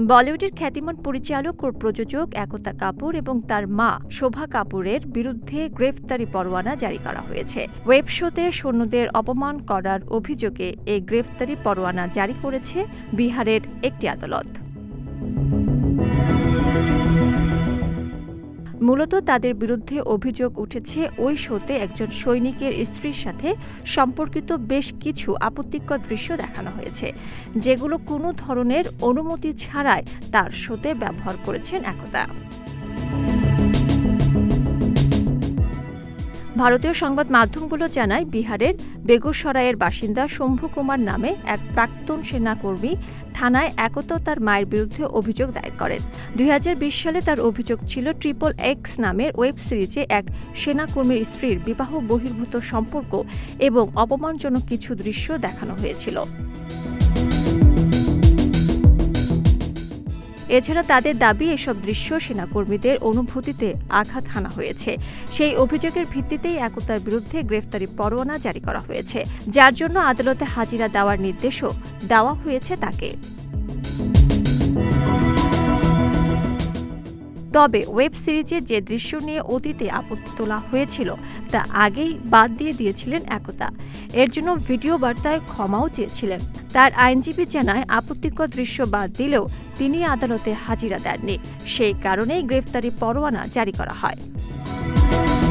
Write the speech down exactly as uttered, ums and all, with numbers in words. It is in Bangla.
বলিউডের খ্যাতিমান পরিচালক ও প্রযোজক একতা কাপুর এবং তার মা শোভা কাপুরের বিরুদ্ধে গ্রেফতারি পরোয়ানা জারি করা হয়েছে। ওয়েব শোতে সৈন্যদের অপমান করার অভিযোগে এই গ্রেফতারি পরোয়ানা জারি করেছে বিহারের একটি আদালত। মূলত তাদের বিরুদ্ধে অভিযোগ উঠেছে ওই শোতে একজন সৈনিকের স্ত্রীর সাথে সম্পর্কিত বেশ কিছু আপত্তিকর দৃশ্য দেখানো হয়েছে, যেগুলো কোনো ধরনের অনুমতি ছাড়াই তার শোতে ব্যবহার করেছেন একতা। ভারতীয় সংবাদ মাধ্যমগুলো জানায়, বিহারের বেগুসরাইয়ের বাসিন্দা শম্ভু কুমার নামে এক প্রাক্তন সেনাকর্মী থানায় একতা তার মায়ের বিরুদ্ধে অভিযোগ দায়ের করেন। দুই হাজার বিশ সালে তার অভিযোগ ছিল ট্রিপল এক্স নামের ওয়েব সিরিজে এক সেনাকর্মীর স্ত্রীর বিবাহ বহির্ভূত সম্পর্ক এবং অপমানজনক কিছু দৃশ্য দেখানো হয়েছিল। এছাড়া তাদের দাবি, এসব দৃশ্য সেনাকর্মীদের অনুভূতিতে আঘাত হানা হয়েছে। সেই অভিযোগের ভিত্তিতেই একতার বিরুদ্ধে গ্রেফতারি পরোয়ানা জারি করা হয়েছে, যার জন্য আদালতে হাজিরা দেওয়ার নির্দেশও দেওয়া হয়েছে তাকে। তবে ওয়েব সিরিজে যে দৃশ্য নিয়ে অতীতে আপত্তি তোলা হয়েছিল তা আগেই বাদ দিয়ে দিয়েছিলেন একতা। এর জন্য ভিডিও বার্তায় ক্ষমাও চেয়েছিলেন। তার আইনজীবী জানায়, আপত্তিকর দৃশ্য বাদ দিলেও তিনি আদালতে হাজিরা দেননি, সেই কারণেই গ্রেফতারি পরোয়ানা জারি করা হয়।